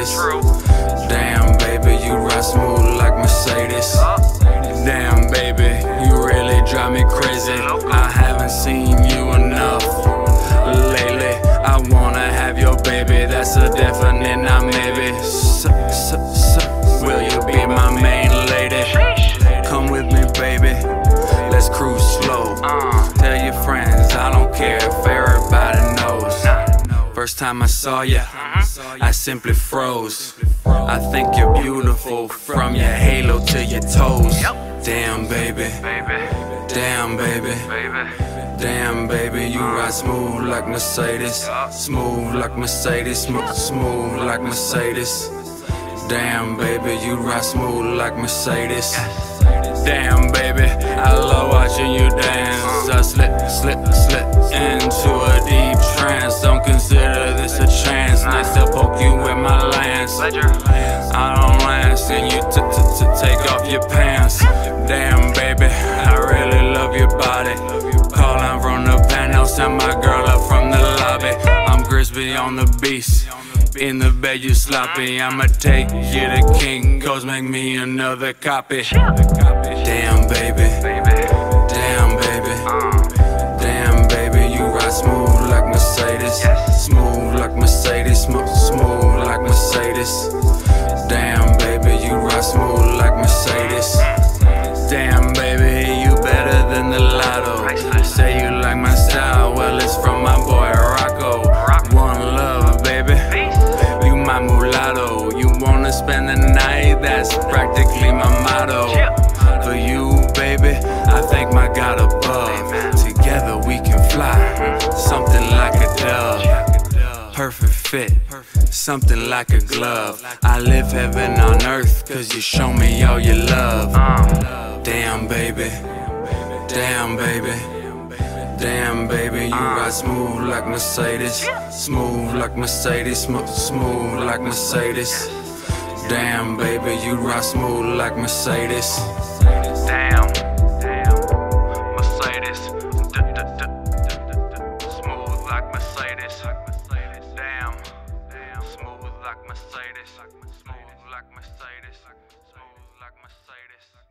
Mercedes. Damn, baby, you ride smooth like Mercedes. Damn, baby, you really drive me crazy. I haven't seen you enough lately. I wanna have your baby, that's a definite not maybe. Will you be my main lady? Come with me, baby, let's cruise slow. Tell your friends, I don't care if everybody knows. First time I saw ya, I simply froze. I think you're beautiful from your halo to your toes. Damn, baby, damn, baby, damn, baby, you ride smooth like Mercedes. Smooth like Mercedes, smooth like Mercedes. Damn, baby, you ride smooth like Mercedes. Damn, baby, I love watching you dance. I slip into a deep trance. Don't consider this a chance. Next I'll poke you with my lance. I don't lance, and you take off your pants. Damn, baby, I really love your body. Calling from the penthouse, send my girl up from the lobby. I'm crispy on the beast. In the bed you sloppy, I'ma take you to King Coast, make me another copy. Damn, baby, damn, baby, damn, baby, you ride smooth like Mercedes. Smooth like Mercedes, smooth like Mercedes. Damn, baby, you ride smooth like Mercedes. Damn, baby, you better than the lotto. Say you like my style, well it's from my boy Rocco. One love, baby, you my mulatto. You wanna spend the night, that's practically my motto. For you, baby, I thank my God above. Together we can fly, something like a dove. Perfect fit, something like a glove. I live heaven on earth, cause you show me all your love. Damn, baby, damn, baby, damn, baby, you ride smooth like Mercedes. Smooth like Mercedes, smooth like Mercedes. Damn, baby, you ride smooth like Mercedes. Damn, Mercedes. Smooth like Mercedes. Damn, smooth like Mercedes. Smooth like Mercedes. Smooth like Mercedes.